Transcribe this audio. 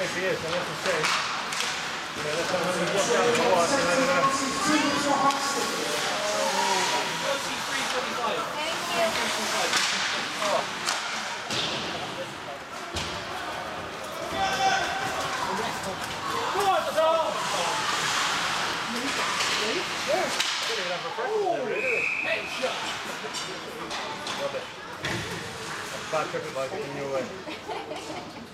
if he is, I'll have to say. Yeah, that's how he jumped out of the water. I don't know. Bad trip it like in your way.